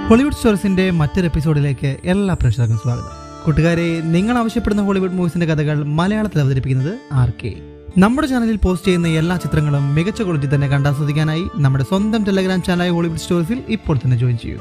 Hollywood സ്റ്റോറീസിന്റെ മറ്റൊരു എപ്പിസോഡിലേക്ക് എല്ലാ പ്രേക്ഷകർക്കും സ്വാഗതം. കൂട്ടുകാരെ, നിങ്ങൾ ആവശ്യപ്പെടുന്ന ഹോളിവുഡ് മൂവീസിന്റെ കഥകൾ മലയാളത്തിൽ അവതരിപ്പിക്കുന്നത് RK. നമ്മുടെ ചാനലിൽ പോസ്റ്റ് ചെയ്യുന്ന എല്ലാ ചിത്രങ്ങളും മികച്ച ക്വാളിറ്റി തന്നെ കണ്ടാസ്വദിക്കാനായി നമ്മുടെ സ്വന്തം ടെലഗ്രാം ചാനലായ ഹോളിവുഡ് സ്റ്റോറീസിൽ ഇപ്പോൾ തന്നെ ജോയിൻ ചെയ്യൂ.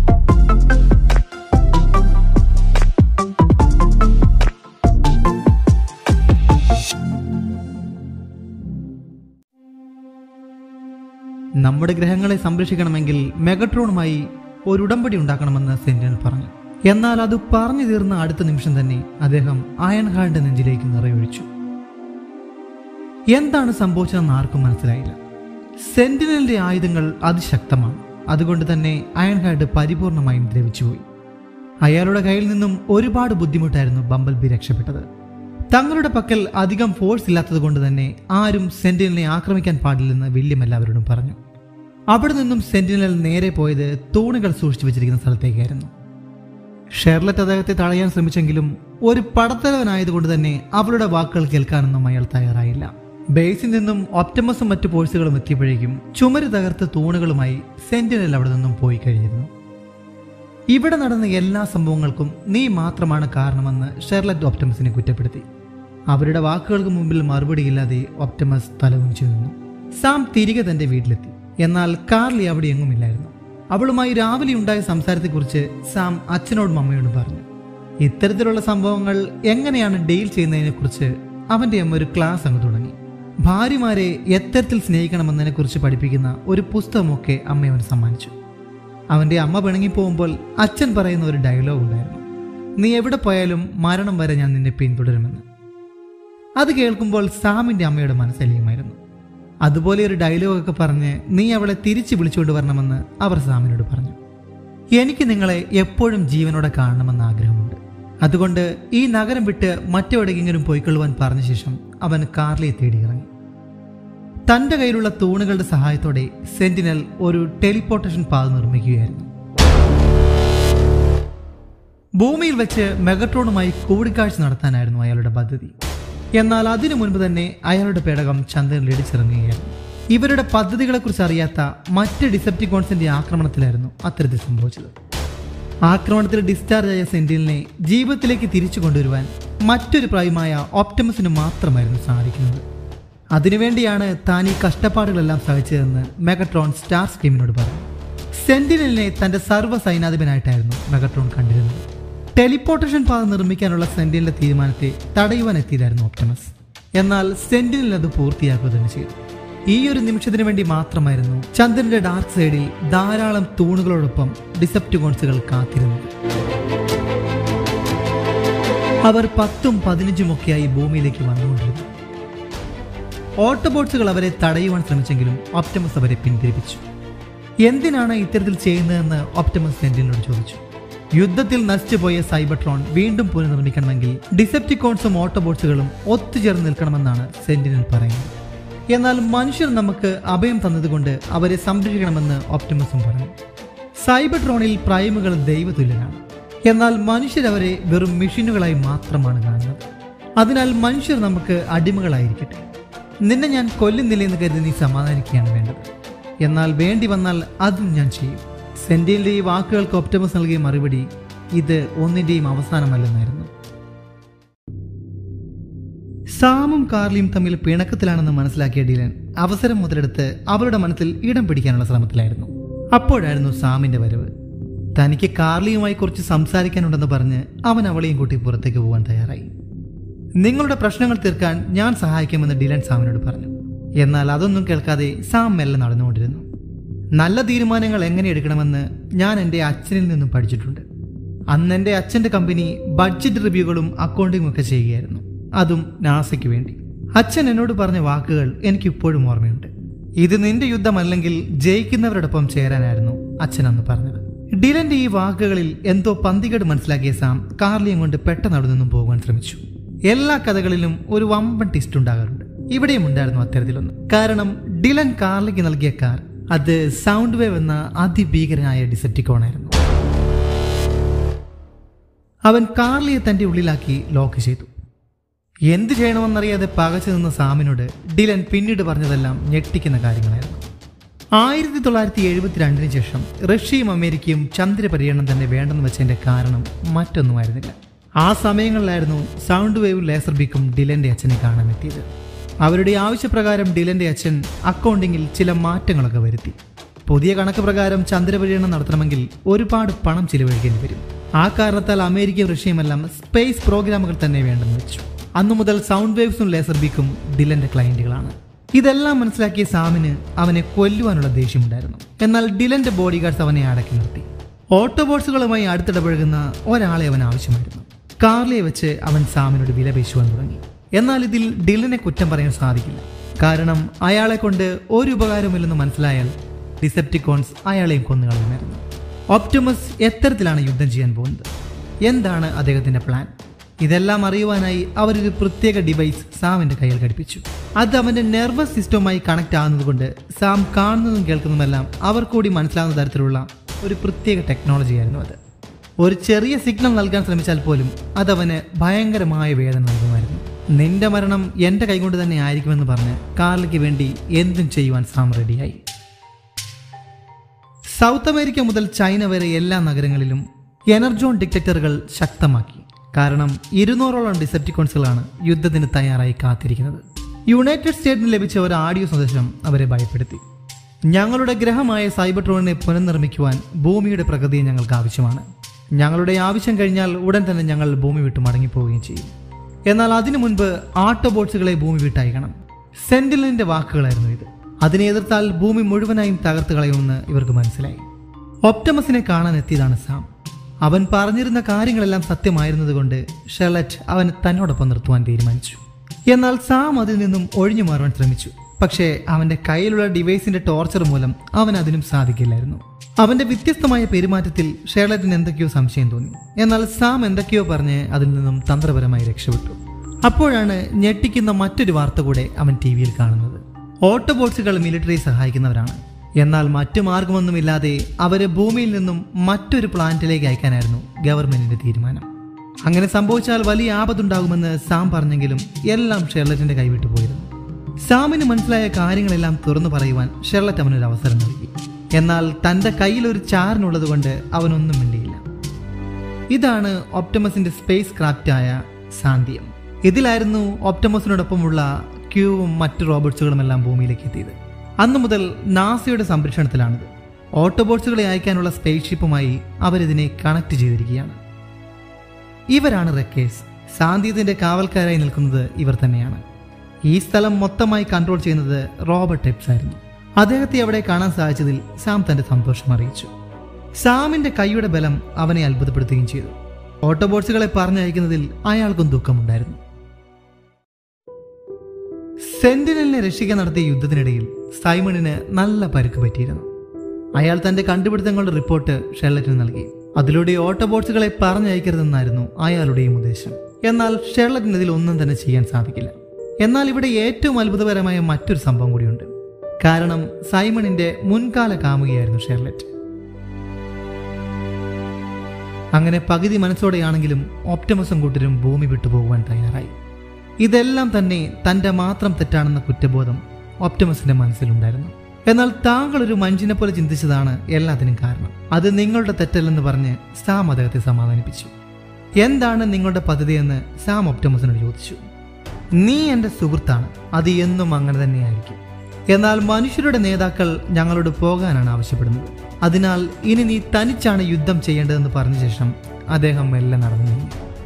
നമ്മുടെ ഗ്രഹങ്ങളെ സംരക്ഷിക്കണമെങ്കിൽ മെഗട്രോണുമായി ഒരു ഉടമ്പടി ഉണ്ടാക്കണമെന്ന് സെന്റിനൽ പറഞ്ഞു. എന്നാൽ അത് പറഞ്ഞു തീർന്ന അടുത്ത നിമിഷം തന്നെ അദ്ദേഹം അയൺ ഹാർഡിന്റെ നെഞ്ചിലേക്ക് നിറയൊഴിച്ചു. എന്താണ് സംഭവിച്ചതെന്ന് ആർക്കും മനസ്സിലായില്ല. സെന്റിനലിന്റെ ആയുധങ്ങൾ അതിശക്തമാണ്. അതുകൊണ്ട് തന്നെ അയൺ ഹാർഡ് പരിപൂർണമായും ദ്രവിച്ചുപോയി. അയാളുടെ കയ്യിൽ നിന്നും ഒരുപാട് ബുദ്ധിമുട്ടായിരുന്നു ബംബൽ ബി രക്ഷപ്പെട്ടത്. തങ്ങളുടെ പക്കൽ അധികം ഫോഴ്സ് ഇല്ലാത്തത് കൊണ്ട് തന്നെ ആരും സെന്റിനലിനെ ആക്രമിക്കാൻ പാടില്ലെന്ന് വില്യം എല്ലാവരോടും പറഞ്ഞു. അവിടെ നിന്നും സെന്റിനൽ നേരെ പോയത് തൂണുകൾ സൂക്ഷിച്ചു വെച്ചിരിക്കുന്ന സ്ഥലത്തേക്കായിരുന്നു. ഷെർലറ്റ് അദ്ദേഹത്തെ തടയാൻ ശ്രമിച്ചെങ്കിലും ഒരു പടത്തലവനായതുകൊണ്ട് തന്നെ അവളുടെ വാക്കുകൾ കേൾക്കാനൊന്നും അയാൾ തയ്യാറായില്ല. ബേസിൽ നിന്നും ഒപ്റ്റിമസും മറ്റു ഫോഴ്സുകളും എത്തിയപ്പോഴേക്കും ചുമര് തകർത്ത് തൂണുകളുമായി സെന്റിനൽ അവിടെ നിന്നും പോയി കഴിഞ്ഞിരുന്നു. ഇവിടെ നടന്ന എല്ലാ സംഭവങ്ങൾക്കും നീ മാത്രമാണ് കാരണമെന്ന് ഷെർലറ്റ് ഒപ്റ്റിമസിനെ കുറ്റപ്പെടുത്തി. അവരുടെ വാക്കുകൾക്ക് മുമ്പിൽ മറുപടിയില്ലാതെ ഒപ്റ്റിമസ് തലകുനിച്ചു നിന്നു. സാം തിരികെ തന്റെ വീട്ടിലെത്തി. എന്നാൽ കാർലി അവിടെ എങ്ങുമില്ലായിരുന്നു. അവളുമായി രാവിലെ ഉണ്ടായ സംസാരത്തെക്കുറിച്ച് സാം അച്ഛനോടും അമ്മയോടും പറഞ്ഞു. ഇത്തരത്തിലുള്ള സംഭവങ്ങൾ എങ്ങനെയാണ് ഡീൽ ചെയ്യുന്നതിനെക്കുറിച്ച് അവന്റെ അമ്മ ഒരു ക്ലാസ് അങ്ങ് തുടങ്ങി. ഭാര്യമാരെ എത്തരത്തിൽ സ്നേഹിക്കണമെന്നതിനെ കുറിച്ച് പഠിപ്പിക്കുന്ന ഒരു പുസ്തകമൊക്കെ അമ്മ അവന് സമ്മാനിച്ചു. അവന്റെ അമ്മ പിണങ്ങിപ്പോകുമ്പോൾ അച്ഛൻ പറയുന്ന ഒരു ഡയലോഗ് ഉണ്ടായിരുന്നു: നീ എവിടെ പോയാലും മരണം വരെ ഞാൻ നിന്നെ പിന്തുടരുമെന്ന്. അത് കേൾക്കുമ്പോൾ സാമിന്റെ അമ്മയുടെ മനസ്സലിയുമായിരുന്നു. അതുപോലെ ഒരു ഡയലോഗൊക്കെ പറഞ്ഞ് നീ അവളെ തിരിച്ചു വിളിച്ചുകൊണ്ട് വരണമെന്ന് അവർ സാമിനോട് പറഞ്ഞു. എനിക്ക് നിങ്ങളെ എപ്പോഴും ജീവനോടെ കാണണമെന്ന് ആഗ്രഹമുണ്ട്. അതുകൊണ്ട് ഈ നഗരം വിട്ട് മറ്റെവിടെയെങ്കിലും പോയിക്കൊള്ളുവാൻ പറഞ്ഞ ശേഷം അവൻ കാർലിയെ തേടി ഇറങ്ങി. തന്റെ കയ്യിലുള്ള തൂണുകളുടെ സഹായത്തോടെ സെന്റിനൽ ഒരു ടെലിപ്പോർട്ടേഷൻ പാത നിർമ്മിക്കുകയായിരുന്നു. ഭൂമിയിൽ വെച്ച് മെഗട്രോണുമായി കൂടിക്കാഴ്ച നടത്താനായിരുന്നു അയാളുടെ പദ്ധതി. എന്നാൽ അതിനു മുൻപ് തന്നെ അയാളുടെ പേടകം ചന്ദ്രനിൽ ഇടിച്ചിറങ്ങുകയായിരുന്നു. ഇവരുടെ പദ്ധതികളെക്കുറിച്ച് അറിയാത്ത മറ്റ് ഡിസെപ്റ്റിക്കോൺസിന്റെ ആക്രമണത്തിലായിരുന്നു അത്തരത്തിൽ സംഭവിച്ചത്. ആക്രമണത്തിൽ ഡിസ്ചാർജ് ആയ സെന്റിനലിനെ ജീവിതത്തിലേക്ക് തിരിച്ചു കൊണ്ടുവരുവാൻ മറ്റൊരു പ്രായമായ ഒപ്റ്റിമസിന് മാത്രമായിരുന്നു സാധിക്കുന്നത്. അതിനുവേണ്ടിയാണ് താൻ ഈ കഷ്ടപ്പാടുകളെല്ലാം സഹിച്ചതെന്ന് മെഗട്രോൺ സ്റ്റാർ സ്ക്രീമിനോട് പറഞ്ഞു. സെന്റിനലിനെ തന്റെ സർവ്വ സൈനാധിപനായിട്ടായിരുന്നു മെഗട്രോൺ കണ്ടിരുന്നത്. ടെലിപ്പോർട്ടേഷൻ പാത നിർമ്മിക്കാനുള്ള സെന്റിനലിന്റെ തീരുമാനത്തെ തടയുവാൻ എത്തിയതായിരുന്നു ഒപ്റ്റിമസ്. എന്നാൽ സെന്റിനൽ അത് പൂർത്തിയാക്കുക തന്നെ ചെയ്തു. ഈ ഒരു നിമിഷത്തിന് വേണ്ടി മാത്രമായിരുന്നു ചന്ദ്രന്റെ ഡാർക്ക് സൈഡിൽ ധാരാളം തൂണുകളോടൊപ്പം ഡിസെപ്റ്റിക്കോൺസുകൾ കാത്തിരുന്നത്. അവർ 10ഉം 15ഉം ഒക്കെയായി ഭൂമിയിലേക്ക് വന്നുകൊണ്ടിരുന്നു. ഓട്ടോബോട്ട്സുകൾ അവരെ തടയുവാൻ ശ്രമിച്ചെങ്കിലും ഒപ്റ്റിമസ് അവരെ പിന്തിരിപ്പിച്ചു. എന്തിനാണ് ഇത്തരത്തിൽ ചെയ്യുന്നതെന്ന് ഒപ്റ്റിമസ് സെന്റിനലിനോട് ചോദിച്ചു. യുദ്ധത്തിൽ നശിച്ചുപോയ സൈബർട്രോൺ വീണ്ടും പുനർനിർമ്മിക്കണമെങ്കിൽ ഡിസെപ്റ്റിക്കോൺസും ഓട്ടോബോട്ട്സുകളും ഒത്തുചേർന്ന് നിൽക്കണമെന്നാണ് സെന്റിനൽ പറയുന്നത്. എന്നാൽ മനുഷ്യർ നമുക്ക് അഭയം തന്നതുകൊണ്ട് അവരെ സംരക്ഷിക്കണമെന്ന് ഒപ്റ്റിമസും പറഞ്ഞു. സൈബർട്രോണിൽ പ്രൈമുകൾ ദൈവതുല്യനാണ്. എന്നാൽ മനുഷ്യരവരെ വെറും മെഷീനുകളായി മാത്രമാണ് കാണുന്നത്. അതിനാൽ മനുഷ്യർ നമുക്ക് അടിമകളായിരിക്കട്ടെ. നിന്നെ ഞാൻ കൊല്ലുന്നില്ലെന്ന് കരുതി നീ സമാധാനിക്കുകയാണ് വേണ്ടത്. എന്നാൽ വേണ്ടി വന്നാൽ അതും ഞാൻ ചെയ്യും. സെന്റിനലിന്റെ ഈ വാക്കുകൾക്ക് ഒപ്റ്റിമസ് നൽകിയ മറുപടി ഇത് ഒന്നിന്റെയും അവസാനമല്ലെന്നായിരുന്നു. സാമും കാർലിയും തമ്മിൽ പിണക്കത്തിലാണെന്ന് മനസ്സിലാക്കിയ ഡിലൻ അവസരം മുതലെടുത്ത് അവളുടെ മനസ്സിൽ ഇടം പിടിക്കാനുള്ള ശ്രമത്തിലായിരുന്നു. അപ്പോഴായിരുന്നു സാമിന്റെ വരവ്. തനിക്ക് കാർലിയുമായി കുറച്ച് സംസാരിക്കാനുണ്ടെന്ന് പറഞ്ഞ് അവൻ അവളെയും കൂട്ടി പുറത്തേക്ക് പോകാൻ തയ്യാറായി. നിങ്ങളുടെ പ്രശ്നങ്ങൾ തീർക്കാൻ ഞാൻ സഹായിക്കുമെന്ന് ഡിലൻ സാമിനോട് പറഞ്ഞു. എന്നാൽ അതൊന്നും കേൾക്കാതെ സാം മെല്ലെ നടന്നുകൊണ്ടിരുന്നു. നല്ല തീരുമാനങ്ങൾ എങ്ങനെ എടുക്കണമെന്ന് ഞാൻ എൻ്റെ അച്ഛനിൽ നിന്നും പഠിച്ചിട്ടുണ്ട്. അന്ന് എൻ്റെ അച്ഛൻ്റെ കമ്പനി ബഡ്ജറ്റ് റിവ്യൂകളും അക്കൗണ്ടിങ്ങും ഒക്കെ ചെയ്യുകയായിരുന്നു, അതും നാസയ്ക്ക് വേണ്ടി. അച്ഛൻ എന്നോട് പറഞ്ഞ വാക്കുകൾ എനിക്കിപ്പോഴും ഓർമ്മയുണ്ട്. ഇത് നിന്റെ യുദ്ധമല്ലെങ്കിൽ ജയിക്കുന്നവരോടൊപ്പം ചേരാനായിരുന്നു അച്ഛൻ അന്ന് പറഞ്ഞത്. ഡിലന്റെ ഈ വാക്കുകളിൽ എന്തോ പന്തികേട് മനസ്സിലാക്കിയ സാം കാർലിയും കൊണ്ട് പെട്ടെന്ന് അവിടെ നിന്നും പോകാൻ ശ്രമിച്ചു. എല്ലാ കഥകളിലും ഒരു വമ്പൻ ട്വിസ്റ്റ് ഉണ്ടാകാറുണ്ട്. ഇവിടെയും ഉണ്ടായിരുന്നു അത്തരത്തിലൊന്ന്. കാരണം ഡിലൻ കാർലിക്ക് നൽകിയ കാർ അത് സൗണ്ട് വേവ് എന്ന അതിഭീകരനായ ഡിസെപ്റ്റിക്കോണായിരുന്നു. അവൻ കാർലിയെ തന്റെ ഉള്ളിലാക്കി ലോക്ക് ചെയ്തു. എന്ത് ചെയ്യണമെന്നറിയാതെ പകച്ചു നിന്ന സാമിനോട് ഡിലൻ പിന്നീട് പറഞ്ഞതെല്ലാം ഞെട്ടിക്കുന്ന കാര്യങ്ങളായിരുന്നു. 1972 ശേഷം റഷ്യയും അമേരിക്കയും ചന്ദ്രപര്യടനം തന്നെ വേണ്ടെന്ന് വെച്ചതിന്റെ കാരണം മറ്റൊന്നുമായിരുന്നില്ല. ആ സമയങ്ങളിലായിരുന്നു സൗണ്ട് വേവ് ലേസർ ബീക്കും ഡിലന്റെ അച്ഛനെ കാണാൻ എത്തിയത്. അവരുടെ ആവശ്യപ്രകാരം ഡിലന്റെ അച്ഛൻ അക്കൗണ്ടിങ്ങിൽ ചില മാറ്റങ്ങളൊക്കെ വരുത്തി. പുതിയ കണക്ക് പ്രകാരം ചന്ദ്രപര്യടനം നടത്തണമെങ്കിൽ ഒരുപാട് പണം ചിലവഴിക്കേണ്ടി വരും. ആ കാരണത്താൽ അമേരിക്കയും റഷ്യയുമെല്ലാം സ്പേസ് പ്രോഗ്രാമുകൾ തന്നെ വേണ്ടെന്ന് വെച്ചു. അന്നു മുതൽ സൗണ്ട് വേവ്സും ലേസർ ബീക്കും ഡിലന്റെ ക്ലയന്റുകളാണ്. ഇതെല്ലാം മനസ്സിലാക്കിയ സാമിന് അവനെ കൊല്ലുവാനുള്ള ദേഷ്യമുണ്ടായിരുന്നു. എന്നാൽ ഡിലന്റെ ബോഡി ഗാർഡ്സ് അവനെ അടക്കി നിർത്തി. ഓട്ടോബോട്സുകളുമായി അടുത്തിടപഴകുന്ന ഒരാളെ അവൻ ആവശ്യമായിരുന്നു. കാർലിയെ വെച്ച് അവൻ സാമിനോട് വിലപേശുവാൻ തുടങ്ങി. എന്നാൽ ഇതിൽ ഡിലനെ കുറ്റം പറയാൻ സാധിക്കില്ല. കാരണം അയാളെ കൊണ്ട് ഒരു ഉപകാരമില്ലെന്ന് മനസ്സിലായാൽ ഡിസെപ്റ്റിക്കോൺസ് അയാളെയും കൊന്നുകളയുമായിരുന്നു. ഓപ്റ്റിമസ് എത്തരത്തിലാണ് യുദ്ധം ചെയ്യാൻ പോകുന്നത്? എന്താണ് അദ്ദേഹത്തിന്റെ പ്ലാൻ? ഇതെല്ലാം അറിയുവാനായി അവരൊരു പ്രത്യേക ഡിവൈസ് സാമിന്റെ കയ്യിൽ ഘടിപ്പിച്ചു. അത് അവന്റെ നെർവസ് സിസ്റ്റവുമായി കണക്ട് ആകുന്നത് കൊണ്ട് സാം കാണുന്നതും കേൾക്കുന്നതുമെല്ലാം അവർ കൂടി മനസ്സിലാകുന്ന തരത്തിലുള്ള ഒരു പ്രത്യേക ടെക്നോളജിയായിരുന്നു അത്. ഒരു ചെറിയ സിഗ്നൽ നൽകാൻ ശ്രമിച്ചാൽ പോലും അതവന് ഭയങ്കരമായ വേദന നൽകുമായിരുന്നു. നിന്റെ മരണം എന്റെ കൈകൊണ്ട് തന്നെ ആയിരിക്കുമെന്ന് പറഞ്ഞ് കാർലിക്ക് വേണ്ടി എന്തും ചെയ്യുവാൻ സാം റെഡിയായി. സൗത്ത് അമേരിക്ക മുതൽ ചൈന വരെ എല്ലാ നഗരങ്ങളിലും എനർജോൺ ഡിറ്റക്ടറുകൾ ശക്തമാക്കി. കാരണം 200ഓളം ഡിസെപ്റ്റിക്കോൺസുകളാണ് യുദ്ധത്തിന് തയ്യാറായി കാത്തിരിക്കുന്നത്. യുണൈറ്റഡ് സ്റ്റേറ്റ്സിന് ലഭിച്ച ഒരു ഓഡിയോ സന്ദേശം അവരെ ഭയപ്പെടുത്തി. ഞങ്ങളുടെ ഗ്രഹമായ സൈബർട്രോണിനെ പുനർനിർമ്മിക്കുവാൻ ഭൂമിയുടെ പ്രകൃതിയെ ഞങ്ങൾക്ക് ആവശ്യമാണ്. ഞങ്ങളുടെ ആവശ്യം കഴിഞ്ഞാൽ ഉടൻ തന്നെ ഞങ്ങൾ ഭൂമി വിട്ട് മടങ്ങിപ്പോവുകയും ചെയ്യും. എന്നാൽ അതിനു മുൻപ് ആട്ടോബോട്സുകളെ ഭൂമി വിട്ടയക്കണം. സെന്റിനലിന്റെ വാക്കുകളായിരുന്നു ഇത്. അതിനെ എതിർത്താൽ ഭൂമി മുഴുവനായും തകർത്ത് കളയുമെന്ന് ഇവർക്ക് മനസ്സിലായി. ഒപ്റ്റിമസിനെ കാണാൻ എത്തിയതാണ് സാം. അവൻ പറഞ്ഞിരുന്ന കാര്യങ്ങളെല്ലാം സത്യമായിരുന്നതുകൊണ്ട് ഷെർലറ്റ് അവനെ തന്നോടൊപ്പം നിർത്തുവാൻ തീരുമാനിച്ചു. എന്നാൽ സാം അതിൽ നിന്നും ഒഴിഞ്ഞു മാറുവാൻ ശ്രമിച്ചു. പക്ഷേ അവന്റെ കയ്യിലുള്ള ഡിവൈസിന്റെ ടോർച്ചർ മൂലം അവൻ അതിനും സാധിക്കില്ലായിരുന്നു. അവന്റെ വ്യത്യസ്തമായ പെരുമാറ്റത്തിൽ ഷെർലറ്റിന് എന്തൊക്കെയോ സംശയം തോന്നി. എന്നാൽ സാം എന്തൊക്കെയോ പറഞ്ഞ് അതിൽ നിന്നും തന്ത്രപരമായി രക്ഷപ്പെട്ടു. അപ്പോഴാണ് ഞെട്ടിക്കുന്ന മറ്റൊരു വാർത്ത കൂടെ അവൻ ടി-വിയിൽ കാണുന്നത്. ഓട്ടോബോട്സുകൾ മിലിറ്ററി സഹായിക്കുന്നവരാണ്. എന്നാൽ മറ്റു മാർഗമൊന്നുമില്ലാതെ അവരെ ഭൂമിയിൽ നിന്നും മറ്റൊരു പ്ലാനറ്റിലേക്ക് അയക്കാനായിരുന്നു ഗവൺമെന്റിന്റെ തീരുമാനം. അങ്ങനെ സംഭവിച്ചാൽ വലിയ ആപത്തുണ്ടാകുമെന്ന് സാം പറഞ്ഞെങ്കിലും എല്ലാം ഷെർലറ്റിന്റെ കൈവിട്ടു പോയിരുന്നു. സാമിന് മനസ്സിലായ കാര്യങ്ങളെല്ലാം തുറന്നു പറയുവാൻ ഷെർലറ്റ് അവനൊരു അവസരം നൽകി. എന്നാൽ തന്റെ കയ്യിൽ ഒരു ചാരനുള്ളത് കൊണ്ട് അവനൊന്നും മിണ്ടിയില്ല. ഇതാണ് ഒപ്റ്റിമസിന്റെ സ്പേസ് ക്രാഫ്റ്റായ സാന്തിയം. ഇതിലായിരുന്നു ഒപ്റ്റിമസിനോടൊപ്പമുള്ള ക്യൂവും മറ്റു റോബോട്ട്സുകളുമെല്ലാം ഭൂമിയിലേക്ക് എത്തിയത്. അന്നു മുതൽ നാസയുടെ സംരക്ഷണത്തിലാണിത്. ഓട്ടോബോട്സുകളെ അയക്കാനുള്ള സ്പേസ് ഷിപ്പുമായി അവരിതിനെ കണക്ട് ചെയ്തിരിക്കുകയാണ്. ഇവരാണ് റെക്കേഴ്സ്. സാന്തിയത്തിന്റെ കാവൽക്കാരായി നിൽക്കുന്നത് ഇവർ തന്നെയാണ്. ഈ സ്ഥലം മൊത്തമായി കൺട്രോൾ ചെയ്യുന്നത് റോബർട്ട് ടെപ്സ് ആയിരുന്നു. അദ്ദേഹത്തെ അവിടെ കാണാൻ സാധിച്ചതിൽ സാം തന്റെ സന്തോഷം അറിയിച്ചു. സാമിന്റെ കൈയുടെ ബലം അവനെ അത്ഭുതപ്പെടുത്തുകയും ചെയ്തു. ഓട്ടോബോട്സുകളെ പറഞ്ഞയക്കുന്നതിൽ അയാൾക്കും ദുഃഖമുണ്ടായിരുന്നു. സെന്റിനലിനെ രക്ഷിക്കാൻ നടത്തിയ യുദ്ധത്തിനിടയിൽ സൈമണിന് നല്ല പരുക്ക് പറ്റിയിരുന്നു. അയാൾ തന്റെ കണ്ടുപിടുത്തങ്ങളുടെ റിപ്പോർട്ട് ഷെർലറ്റിന് നൽകി. അതിലൂടെ ഓട്ടോബോട്സുകളെ പറഞ്ഞയക്കരുതെന്നായിരുന്നു അയാളുടെയും ഉദ്ദേശം. എന്നാൽ ഷെർലറ്റിന് ഇതിൽ ഒന്നും തന്നെ ചെയ്യാൻ സാധിക്കില്ല. എന്നാൽ ഇവിടെ ഏറ്റവും അത്ഭുതകരമായ മറ്റൊരു സംഭവം കൂടിയുണ്ട്. കാരണം സൈമണിന്റെ മുൻകാല കാമുകയായിരുന്നു ഷെർലറ്റ്. അങ്ങനെ പകുതി മനസ്സോടെയാണെങ്കിലും ഒപ്റ്റിമസും കൂട്ടരും ഭൂമി വിട്ടുപോകുവാൻ തയ്യാറായി. ഇതെല്ലാം തന്നെ തന്റെ മാത്രം തെറ്റാണെന്ന കുറ്റബോധം ഒപ്റ്റിമസിന്റെ മനസ്സിലുണ്ടായിരുന്നു. എന്നാൽ താങ്കൾ ഒരു മനുഷ്യനെ പോലെ ചിന്തിച്ചതാണ് എല്ലാത്തിനും കാരണം. അത് നിങ്ങളുടെ തെറ്റല്ലെന്ന് പറഞ്ഞ് സാം അദ്ദേഹത്തെ സമാധാനിപ്പിച്ചു. എന്താണ് നിങ്ങളുടെ പദ്ധതിയെന്ന് സാം ഒപ്റ്റിമസിനോട് ചോദിച്ചു. നീ എൻ്റെ സുഹൃത്താണ്, അത് എന്നും അങ്ങനെ തന്നെയായിരിക്കും. എന്നാൽ മനുഷ്യരുടെ നേതാക്കൾ ഞങ്ങളോട് പോകാനാണ് ആവശ്യപ്പെടുന്നത്. അതിനാൽ ഇനി നീ തനിച്ചാണ് യുദ്ധം ചെയ്യേണ്ടതെന്ന് പറഞ്ഞ ശേഷം അദ്ദേഹം മെല്ലെ നടന്നു നീങ്ങി.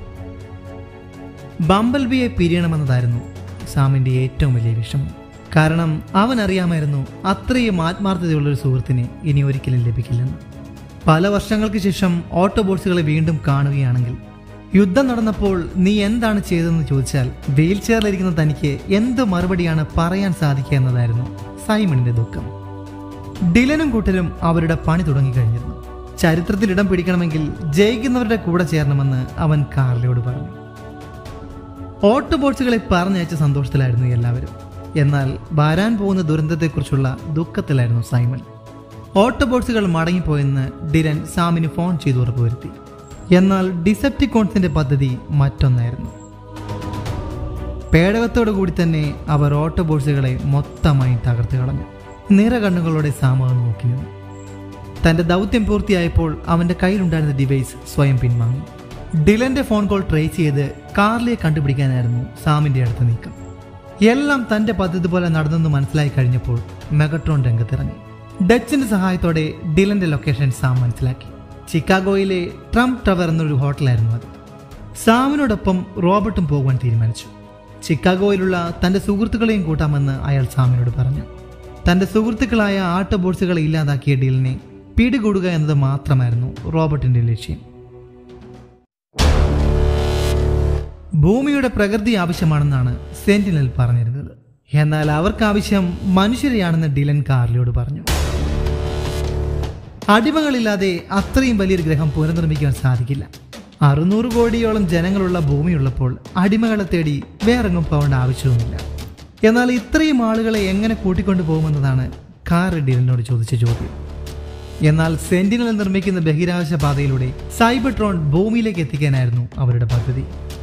ബംബൽബിയെ പിരിയണമെന്നതായിരുന്നു സാമിന്റെ ഏറ്റവും വലിയ വിഷമം. കാരണം അവൻ അറിയാമായിരുന്നു അത്രയും ആത്മാർത്ഥതയുള്ളൊരു സുഹൃത്തിനെ ഇനി ഒരിക്കലും ലഭിക്കില്ലെന്ന്. പല വർഷങ്ങൾക്ക് ശേഷം ഓട്ടോബോട്സുകളെ വീണ്ടും കാണുകയാണെങ്കിൽ യുദ്ധം നടന്നപ്പോൾ നീ എന്താണ് ചെയ്തതെന്ന് ചോദിച്ചാൽ വീൽ ചെയറിലിരിക്കുന്ന തനിക്ക് എന്ത് മറുപടിയാണ് പറയാൻ സാധിക്കുക എന്നതായിരുന്നു സൈമണിന്റെ ദുഃഖം. ഡിലനും കൂട്ടരും അവരുടെ പണി തുടങ്ങിക്കഴിഞ്ഞിരുന്നു. ചരിത്രത്തിൽ ഇടം പിടിക്കണമെങ്കിൽ ജയിക്കുന്നവരുടെ കൂടെ ചേരണമെന്ന് അവൻ കാർലിയോട് പറഞ്ഞു. ഓട്ടോബോട്സുകളെ പറഞ്ഞയച്ച സന്തോഷത്തിലായിരുന്നു എല്ലാവരും. എന്നാൽ വരാൻ പോകുന്ന ദുരന്തത്തെക്കുറിച്ചുള്ള ദുഃഖത്തിലായിരുന്നു സൈമൺ. ഓട്ടോബോട്സുകൾ മടങ്ങിപ്പോയെന്ന് ഡിലൻ സാമിന് ഫോൺ ചെയ്ത് ഉറപ്പുവരുത്തി. എന്നാൽ ഡിസെപ്റ്റിക്കോൺസിന്റെ പദ്ധതി മറ്റൊന്നായിരുന്നു. പേടകത്തോടു കൂടി തന്നെ അവർ ഓട്ടോബോട്സുകളെ മൊത്തമായി തകർത്ത് കളഞ്ഞു. നിറകണ്ണുകളോടെ സാം നോക്കി നിന്നു. തന്റെ ദൗത്യം പൂർത്തിയായപ്പോൾ അവന്റെ കയ്യിലുണ്ടായിരുന്ന ഡിവൈസ് സ്വയം പിൻവാങ്ങി. ഡിലന്റെ ഫോൺ കോൾ ട്രേസ് ചെയ്ത് കാർലിയെ കണ്ടുപിടിക്കാനായിരുന്നു സാമിന്റെ അടുത്ത നീക്കം. എല്ലാം തന്റെ പദ്ധതി പോലെ നടന്നെന്ന് മനസ്സിലായി കഴിഞ്ഞപ്പോൾ മെഗട്രോൺ രംഗത്തിറങ്ങി. ഡച്ചിന്റെ സഹായത്തോടെ ഡിലന്റെ ലൊക്കേഷൻ സാം മനസ്സിലാക്കി. ചിക്കാഗോയിലെ ട്രംപ് ടവർ എന്നൊരു ഹോട്ടലായിരുന്നു അത്. സാമിനോടൊപ്പം റോബർട്ടും പോകാൻ തീരുമാനിച്ചു. ചിക്കാഗോയിലുള്ള തന്റെ സുഹൃത്തുക്കളെയും കൂട്ടാമെന്ന് അയാൾ സാമിനോട് പറഞ്ഞു. തന്റെ സുഹൃത്തുക്കളായ ആട്ടോബോട്സുകളെ ഇല്ലാതാക്കിയ ഡിലിനെ പിടികൂടുക എന്നത് മാത്രമായിരുന്നു റോബർട്ടിന്റെ ലക്ഷ്യം. ഭൂമിയുടെ പ്രകൃതി ആവശ്യമാണെന്നാണ് സെന്റിനൽ പറഞ്ഞിരുന്നത്. എന്നാൽ അവർക്കാവശ്യം മനുഷ്യരെയാണെന്ന് ഡിലൻ കാർലിയോട് പറഞ്ഞു. അടിമകളില്ലാതെ അത്രയും വലിയൊരു ഗ്രഹം പുനർനിർമ്മിക്കാൻ സാധിക്കില്ല. 600 കോടിയോളം ജനങ്ങളുള്ള ഭൂമിയുള്ളപ്പോൾ അടിമകളെ തേടി വേറെങ്ങും പോകേണ്ട ആവശ്യവുമില്ല. എന്നാൽ ഇത്രയും ആളുകളെ എങ്ങനെ കൂട്ടിക്കൊണ്ടു പോകുമെന്നതാണ് കാർലി ഡിലനോട് ചോദിച്ച ചോദ്യം. എന്നാൽ സെന്റിനൽ നിർമ്മിക്കുന്ന ബഹിരാകാശ പാതയിലൂടെ സൈബർട്രോൺ ഭൂമിയിലേക്ക് എത്തിക്കാനായിരുന്നു അവരുടെ പദ്ധതി.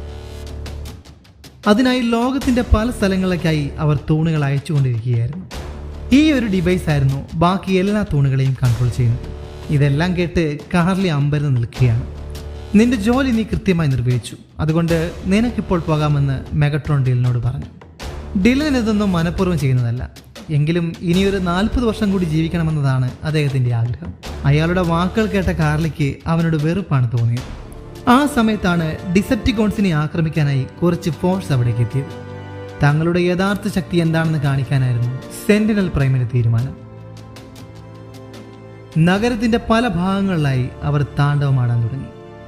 അതിനായി ലോകത്തിന്റെ പല സ്ഥലങ്ങളിലേക്കായി അവർ തൂണുകൾ അയച്ചുകൊണ്ടിരിക്കുകയായിരുന്നു. ഈ ഒരു ഡിവൈസ് ആയിരുന്നു ബാക്കി എല്ലാ തൂണുകളെയും കൺട്രോൾ ചെയ്യുന്നത്. ഇതെല്ലാം കേട്ട് കാർലി അമ്പരന്ന് നിൽക്കുകയാണ്. നിന്റെ ജോലി നീ കൃത്യമായി നിർവഹിച്ചു, അതുകൊണ്ട് നിനക്കിപ്പോൾ പോകാമെന്ന് മെഗട്രോൺ ഡിലനോട് പറഞ്ഞു. ഡിലൻ ഇതൊന്നും മനഃപൂർവ്വം ചെയ്യുന്നതല്ല. എങ്കിലും ഇനിയൊരു 40 വർഷം കൂടി ജീവിക്കണമെന്നതാണ് അദ്ദേഹത്തിന്റെ ആഗ്രഹം. അയാളുടെ വാക്കുകൾ കേട്ട കാർലിക്ക് അവനോട് വെറുപ്പാണ് തോന്നിയത്. ആ സമയത്താണ് ഡിസെപ്റ്റിക്കോൺസിനെ ആക്രമിക്കാനായി കുറച്ച് ഫോഴ്സ് അവിടേക്ക് എത്തിയത്. തങ്ങളുടെ യഥാർത്ഥ ശക്തി എന്താണെന്ന് കാണിക്കാനായിരുന്നു സെന്റിനൽ പ്രൈമിന്റെ തീരുമാനം. നഗരത്തിന്റെ പല ഭാഗങ്ങളിലായി അവർ താണ്ഡവമാടാൻ തുടങ്ങി.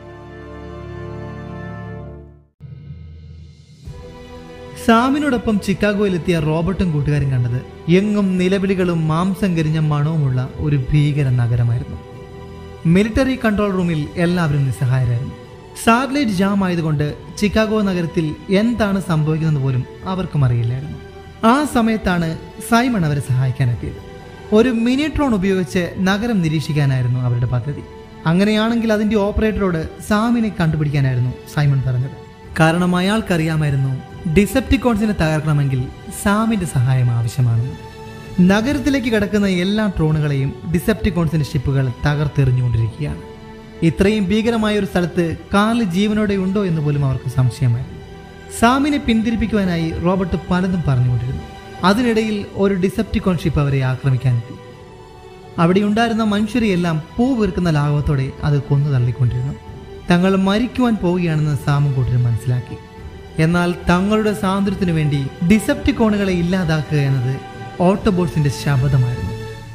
സാമിനോടൊപ്പം ചിക്കാഗോയിലെത്തിയ റോബർട്ടും കൂട്ടുകാരും കണ്ടത് എങ്ങും നിലവിളികളും മാംസം കരിഞ്ഞ മണവുമുള്ള ഒരു ഭീകര നഗരമായിരുന്നു. മിലിറ്ററി കൺട്രോൾ റൂമിൽ എല്ലാവരും നിസ്സഹായരായിരുന്നു. സാറ്റലൈറ്റ് ജാം ആയതുകൊണ്ട് ചിക്കാഗോ നഗരത്തിൽ എന്താണ് സംഭവിക്കുന്നത് പോലും അവർക്കും അറിയില്ലായിരുന്നു. ആ സമയത്താണ് സൈമൺ അവരെ സഹായിക്കാനെത്തിയത്. ഒരു മിനിട്രോൺ ഉപയോഗിച്ച് നഗരം നിരീക്ഷിക്കാനായിരുന്നു അവരുടെ പദ്ധതി. അങ്ങനെയാണെങ്കിൽ അതിന്റെ ഓപ്പറേറ്ററോട് സാമിനെ കണ്ടുപിടിക്കാനായിരുന്നു സൈമൺ പറഞ്ഞത്. കാരണം അയാൾക്കറിയാമായിരുന്നു ഡിസെപ്റ്റിക്കോൺസിനെ തകർക്കണമെങ്കിൽ സാമിന്റെ സഹായം ആവശ്യമാണെന്ന്. നഗരത്തിലേക്ക് കടക്കുന്ന എല്ലാ ട്രോണുകളെയും ഡിസെപ്റ്റിക്കോൺസിന്റെ ഷിപ്പുകൾ തകർത്തെറിഞ്ഞുകൊണ്ടിരിക്കുകയാണ്. ഇത്രയും ഭീകരമായ ഒരു സ്ഥലത്ത് കാർലി ജീവനോടെ ഉണ്ടോ എന്ന് പോലും അവർക്ക് സംശയമായിരുന്നു. സാമിനെ പിന്തിരിപ്പിക്കുവാനായി റോബർട്ട് പലതും പറഞ്ഞുകൊണ്ടിരുന്നു. അതിനിടയിൽ ഒരു ഡിസെപ്റ്റിക്കോൺ ഷിപ്പ് അവരെ ആക്രമിക്കാനെത്തി. അവിടെ ഉണ്ടായിരുന്ന മനുഷ്യരെയെല്ലാം പൂ വീർക്കുന്ന ലാഘവത്തോടെ അത് കൊന്നു തള്ളിക്കൊണ്ടിരുന്നു. തങ്ങൾ മരിക്കുവാൻ പോവുകയാണെന്ന് സാമും കൂട്ടരും മനസ്സിലാക്കി. എന്നാൽ തങ്ങളുടെ സ്വാതന്ത്ര്യത്തിനു വേണ്ടി ഡിസെപ്റ്റിക്കോണുകളെ ഇല്ലാതാക്കുക എന്നത് ഓട്ടോബോട്സിന്റെ ശപഥമായിരുന്നു.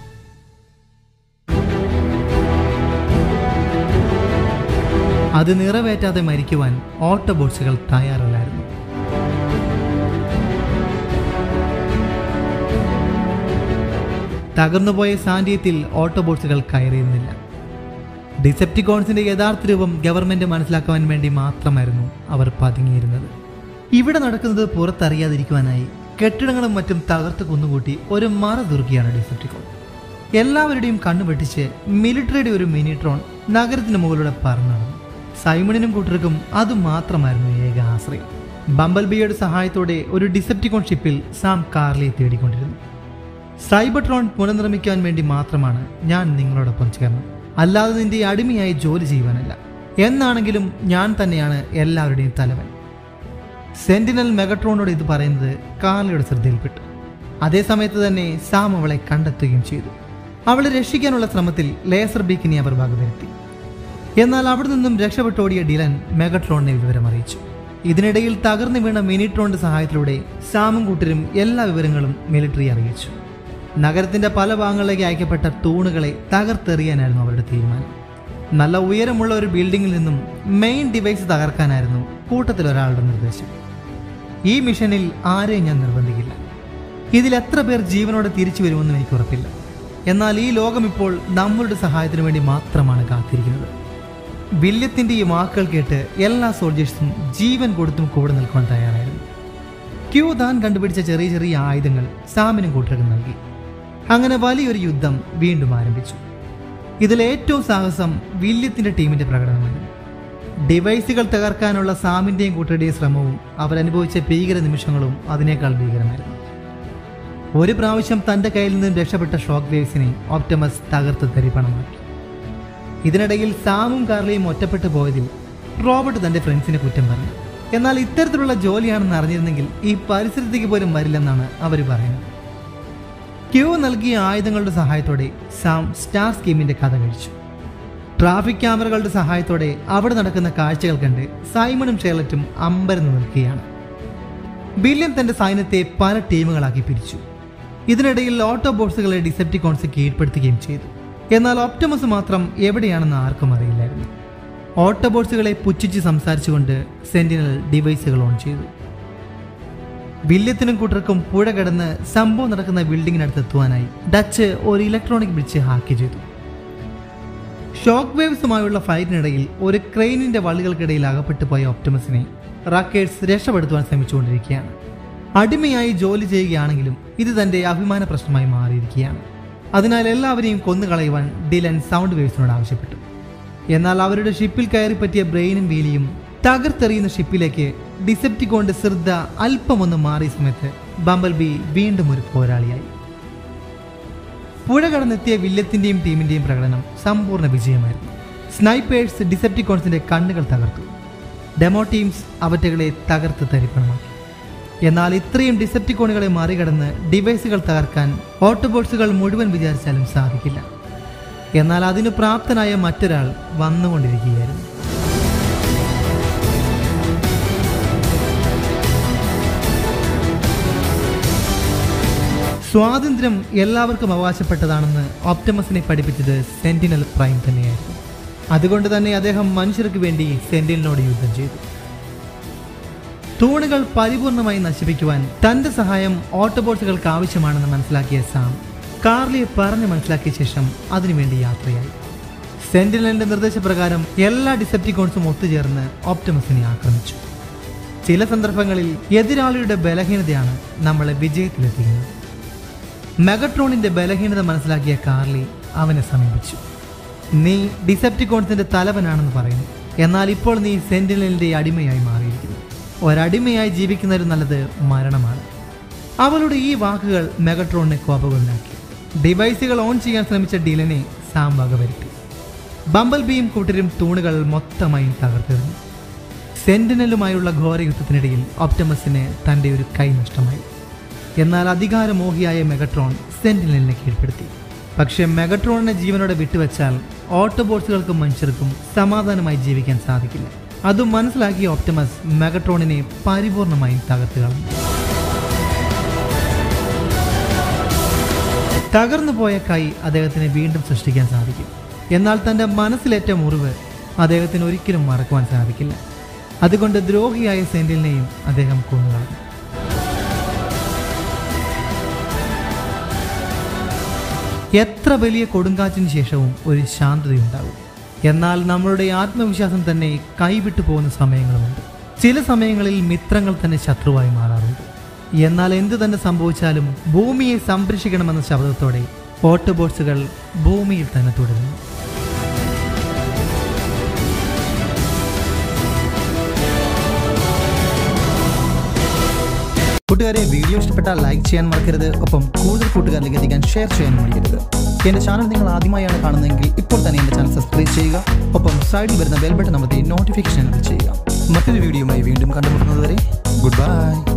അത് നിറവേറ്റാതെ മരിക്കുവാൻ ഓട്ടോബോട്സുകൾ തയ്യാറല്ലായിരുന്നു. തകർന്നുപോയ സാന്നിധ്യത്തിൽ ഓട്ടോബോട്സുകൾ കയറിയിരുന്നില്ല. ഡിസെപ്റ്റിക്കോൺസിന്റെ യഥാർത്ഥ രൂപം ഗവൺമെന്റ് മനസ്സിലാക്കുവാൻ വേണ്ടി മാത്രമായിരുന്നു അവർ പതുങ്ങിയിരുന്നത്. ഇവിടെ നടക്കുന്നത് പുറത്തറിയാതിരിക്കുവാനായി കെട്ടിടങ്ങളും മറ്റും തകർത്ത് കുന്നുകൂട്ടി ഒരു മറ തുറക്കുകയാണ് ഡിസെപ്റ്റിക്കോൺ. എല്ലാവരുടെയും കണ്ണുപെട്ടിച്ച് മിലിറ്ററിയുടെ ഒരു മിനിട്രോൺ നഗരത്തിന് മുകളിലൂടെ പറന്നു നടന്നു. സൈമണിനും കൂട്ടർക്കും അതുമാത്രമായിരുന്നു ഏക ആശ്രയം. ബംബൽബിയുടെ സഹായത്തോടെ ഒരു ഡിസെപ്റ്റിക്കോൺ ഷിപ്പിൽ സാം കാർലിയെ തേടിക്കൊണ്ടിരുന്നു. സൈബർട്രോൺ പുനർനിർമ്മിക്കാൻ വേണ്ടി മാത്രമാണ് ഞാൻ നിങ്ങളോടൊപ്പം ചേർന്നത്, അല്ലാതെ നിന്റെ അടിമയായി ജോലി ചെയ്യുവാനല്ല. എന്നാണെങ്കിലും ഞാൻ തന്നെയാണ് എല്ലാവരുടെയും തലവൻ. സെന്റിനൽ മെഗട്രോണോട് ഇത് പറയുന്നത് കാർലിയുടെ ശ്രദ്ധയിൽപ്പെട്ടു. അതേസമയത്ത് തന്നെ സാം അവളെ കണ്ടെത്തുകയും ചെയ്തു. അവളെ രക്ഷിക്കാനുള്ള ശ്രമത്തിൽ ലേസർ ബീക്കിനെ അവർ വകവരുത്തി. എന്നാൽ അവിടെ നിന്നും രക്ഷപ്പെട്ടോടിയ ഡിലൻ മെഗട്രോണിനെ വിവരം അറിയിച്ചു. ഇതിനിടയിൽ തകർന്നു വീണ മിനിട്രോണിന്റെ സഹായത്തിലൂടെ സാമും കൂട്ടരും എല്ലാ വിവരങ്ങളും മിലിറ്ററി അറിയിച്ചു. നഗരത്തിന്റെ പല ഭാഗങ്ങളിലേക്ക് അയക്കപ്പെട്ട തൂണുകളെ തകർത്തെറിയാനായിരുന്നു അവരുടെ തീരുമാനം. നല്ല ഉയരമുള്ള ഒരു ബിൽഡിങ്ങിൽ നിന്നും മെയിൻ ഡിവൈസ് തകർക്കാനായിരുന്നു കൂട്ടത്തിൽ ഒരാളുടെ നിർദ്ദേശം. ഈ മിഷനിൽ ആരെയും ഞാൻ നിർബന്ധിക്കില്ല. ഇതിൽ എത്ര പേർ ജീവനോടെ തിരിച്ചു വരുമെന്നും എനിക്ക് ഉറപ്പില്ല. എന്നാൽ ഈ ലോകം ഇപ്പോൾ നമ്മളുടെ സഹായത്തിനു വേണ്ടി മാത്രമാണ് കാത്തിരിക്കുന്നത്. വില്യത്തിന്റെ ഈ വാക്കുകൾ കേട്ട് എല്ലാ സോൾജേഴ്സും ജീവൻ കൊടുത്തും കൂടെ നിൽക്കാൻ തയ്യാറായിരുന്നു. ക്യൂ താൻ കണ്ടുപിടിച്ച ചെറിയ ചെറിയ ആയുധങ്ങൾ സാമിനും കൂട്ടർക്കും നൽകി. അങ്ങനെ വലിയൊരു യുദ്ധം വീണ്ടും ആരംഭിച്ചു. ഇതിലേറ്റവും സാഹസം വില്യത്തിന്റെ ടീമിന്റെ പ്രകടനമായിരുന്നു. ഡിവൈസുകൾ തകർക്കാനുള്ള സാമിന്റെയും കൂട്ടരുടെയും ശ്രമവും അവരനുഭവിച്ച ഭീകര നിമിഷങ്ങളും അതിനേക്കാൾ ഭീകരമായിരുന്നു. ഒരു പ്രാവശ്യം തൻ്റെ കയ്യിൽ നിന്നും രക്ഷപ്പെട്ട ഷോക്ക് വേവ്സിനെ ഓപ്റ്റിമസ് തകർത്ത് തരിപ്പണമാക്കി. ഇതിനിടയിൽ സാമും കാർലിയും ഒറ്റപ്പെട്ടു പോയതിൽ റോബർട്ട് തൻ്റെ ഫ്രണ്ട്സിനെ കുറ്റം പറഞ്ഞു. എന്നാൽ ഇത്തരത്തിലുള്ള ജോലിയാണെന്ന് അറിഞ്ഞിരുന്നെങ്കിൽ ഈ പരിസരത്തേക്ക് പോലും വരില്ലെന്നാണ് അവർ പറയുന്നത്. ക്യൂ നൽകിയ ആയുധങ്ങളുടെ സഹായത്തോടെ സാം സ്റ്റാർ സ്കീമിന്റെ കഥ കഴിച്ചു. ട്രാഫിക് ക്യാമറകളുടെ സഹായത്തോടെ അവിടെ നടക്കുന്ന കാഴ്ചകൾ കണ്ട് സൈമണും ഷെർലറ്റും അമ്പരന്ന് നിൽക്കുകയാണ്. ബില്യൻ തന്റെ സൈന്യത്തെ പല ടീമുകളാക്കി പിരിച്ചു. ഇതിനിടയിൽ ഓട്ടോബോട്സുകളെ ഡിസെപ്റ്റിക്കോൺസ് കീഴ്പ്പെടുത്തുകയും ചെയ്തു. എന്നാൽ ഓപ്റ്റിമസ് മാത്രം എവിടെയാണെന്ന് ആർക്കും അറിയില്ലായിരുന്നു. ഓട്ടോബോട്സുകളെ പുച്ഛിച്ച് സംസാരിച്ചുകൊണ്ട് സെന്റിനൽ ഡിവൈസുകൾ ഓൺ ചെയ്തു. വില്യത്തിനും കൂട്ടർക്കും പുഴ കടന്ന് സംഭവം നടക്കുന്ന ബിൽഡിങ്ങിനടുത്ത് എത്തുവാനായി ഡച്ച് ഒരു ഇലക്ട്രോണിക് ബ്രിഡ്ജ് ഹാക്ക് ചെയ്തു. ഷോക്ക് വേവ്സുമായുള്ള ഫൈറ്റിനിടയിൽ ഒരു ക്രെയിനിന്റെ വള്ളികൾക്കിടയിൽ അകപ്പെട്ടു പോയ ഓപ്റ്റിമസിനെ റാക്കേഴ്സ് രക്ഷപ്പെടുത്തുവാൻ ശ്രമിച്ചുകൊണ്ടിരിക്കുകയാണ്. അടിമയായി ജോലി ചെയ്യുകയാണെങ്കിലും ഇത് തന്റെ അഭിമാന പ്രശ്നമായി മാറിയിരിക്കുകയാണ്. അതിനാൽ എല്ലാവരെയും കൊന്നുകളയുവാൻ ഡിലൻ സൗണ്ട് വേവ്സിനോട് ആവശ്യപ്പെട്ടു. എന്നാൽ അവരുടെ ഷിപ്പിൽ കയറി പറ്റിയ ബ്രെയിനും വീലിയും തകർത്തെറിയുന്ന ഷിപ്പിലേക്ക് ഡിസെപ്റ്റിക്കോണിന്റെ ശ്രദ്ധ അല്പമൊന്ന് മാറിയ സമയത്ത് ബംബൽ ബി വീണ്ടും ഒരു പോരാളിയായി. പുഴ കടന്നെത്തിയ വില്യത്തിന്റെയും ടീമിന്റെയും പ്രകടനം സമ്പൂർണ്ണ വിജയമായിരുന്നു. സ്നൈപ്പേഴ്സ് ഡിസെപ്റ്റിക്കോൺസിന്റെ കണ്ണുകൾ തകർത്തു. ഡെമോ ടീംസ് അവറ്റകളെ തകർത്ത് തരിപ്പണമാക്കി. എന്നാൽ ഇത്രയും ഡിസെപ്റ്റിക്കോണുകളെ മറികടന്ന് ഡിവൈസുകൾ തകർക്കാൻ ഓട്ടോബോട്സുകൾ മുഴുവൻ വിചാരിച്ചാലും സാധിക്കില്ല. എന്നാൽ അതിന് പ്രാപ്തനായ മറ്റൊരാൾ വന്നുകൊണ്ടിരിക്കുകയായിരുന്നു. സ്വാതന്ത്ര്യം എല്ലാവർക്കും അവകാശപ്പെട്ടതാണെന്ന് ഓപ്റ്റിമസിനെ പഠിപ്പിച്ചത് സെന്റിനൽ പ്രൈം തന്നെയായിരുന്നു. അതുകൊണ്ട് തന്നെ അദ്ദേഹം മനുഷ്യർക്ക് വേണ്ടി സെന്റിനലിനോട് യുദ്ധം ചെയ്തു. തൂണുകൾ പരിപൂർണമായി നശിപ്പിക്കുവാൻ തന്റെ സഹായം ഓട്ടോബോട്സുകൾക്ക് ആവശ്യമാണെന്ന് മനസ്സിലാക്കിയ സാം കാർലിയെ പറഞ്ഞ് മനസ്സിലാക്കിയ ശേഷം അതിനുവേണ്ടി യാത്രയായി. സെന്റിനലിന്റെ നിർദ്ദേശപ്രകാരം എല്ലാ ഡിസെപ്റ്റിക്കോൺസും ഒത്തുചേർന്ന് ഓപ്റ്റിമസിനെ ആക്രമിച്ചു. ചില സന്ദർഭങ്ങളിൽ എതിരാളിയുടെ ബലഹീനതയാണ് നമ്മളെ വിജയത്തിലെത്തിക്കുന്നത്. മെഗട്രോണിന്റെ ബലഹീനത മനസ്സിലാക്കിയ കാർലി അവനെ സമീപിച്ചു. നീ ഡിസെപ്റ്റിക്കോൺസിന്റെ തലവനാണെന്ന് പറയുന്നു. എന്നാൽ ഇപ്പോൾ നീ സെന്റിനലിന്റെ അടിമയായി മാറിയിരിക്കുന്നു. ഒരടിമയായി ജീവിക്കുന്നതിൽ നല്ലത് മരണമാണ്. അവളുടെ ഈ വാക്കുകൾ മെഗട്രോണിനെ കോപകൊണ്ടാക്കി. ഡിവൈസുകൾ ഓൺ ചെയ്യാൻ ശ്രമിച്ച ഡിലനെ സാം വകവരുത്തി. ബംബൽ ബിയും കൂട്ടരും തൂണുകൾ മൊത്തമായും തകർത്തെറിഞ്ഞു. സെന്റിനലുമായുള്ള ഘോരയുദ്ധത്തിനിടയിൽ ഓപ്റ്റിമസിന് തൻ്റെ ഒരു കൈ നഷ്ടമായി. എന്നാൽ അധികാരമോഹിയായ മെഗട്രോൺ സെന്റിനലിനെ കീഴ്പ്പെടുത്തി. പക്ഷേ മെഗട്രോണിനെ ജീവനോടെ വിട്ടുവെച്ചാൽ ഓട്ടോബോട്സുകൾക്കും മനുഷ്യർക്കും സമാധാനമായി ജീവിക്കാൻ സാധിക്കില്ല. അതും മനസ്സിലാക്കിയ ഓപ്റ്റിമസ് മെഗട്രോണിനെ പരിപൂർണമായും തകർത്ത് കളഞ്ഞു. തകർന്നു പോയ കൈ അദ്ദേഹത്തിന് വീണ്ടും സൃഷ്ടിക്കാൻ സാധിക്കും. എന്നാൽ തൻ്റെ മനസ്സിലേറ്റ മുറിവ് അദ്ദേഹത്തിന് ഒരിക്കലും മറക്കുവാൻ സാധിക്കില്ല. അതുകൊണ്ട് ദ്രോഹിയായ സെന്റിലിനെയും അദ്ദേഹം കൊന്നുകളഞ്ഞു. എത്ര വലിയ കൊടുങ്കാറ്റിന് ശേഷവും ഒരു ശാന്തതയുണ്ടാകും. എന്നാൽ നമ്മളുടെ ആത്മവിശ്വാസം തന്നെ കൈവിട്ടു പോകുന്ന സമയങ്ങളുമുണ്ട്. ചില സമയങ്ങളിൽ മിത്രങ്ങൾ തന്നെ ശത്രുവായി മാറാറുണ്ട്. എന്നാൽ എന്തു തന്നെ സംഭവിച്ചാലും ഭൂമിയെ സംരക്ഷിക്കണമെന്ന ശബ്ദത്തോടെ ഓട്ടോബോട്സുകൾ ഭൂമിയിൽ തന്നെ തുടരുന്നു. കൂട്ടുകാരെ, വീഡിയോ ഇഷ്ടപ്പെട്ടാൽ ലൈക്ക് ചെയ്യാൻ മറക്കരുത്. ഒപ്പം കൂടുതൽ കൂട്ടുകാരിലേക്ക് എത്തിക്കാൻ ഷെയർ ചെയ്യാൻ മടിക്കരുത്. എൻ്റെ ചാനൽ നിങ്ങൾ ആദ്യമായാണ് കാണുന്നതെങ്കിൽ ഇപ്പോൾ തന്നെ എൻ്റെ ചാനൽ സബ്സ്ക്രൈബ് ചെയ്യുക. ഒപ്പം സൈഡിൽ വരുന്ന ബെൽ ബട്ടൺ അമർത്തി നോട്ടിഫിക്കേഷൻ എനേബിൾ ചെയ്യുക. മറ്റൊരു വീഡിയോയുമായി വീണ്ടും കണ്ടുമുട്ടുന്നതുവരെ ഗുഡ് ബൈ.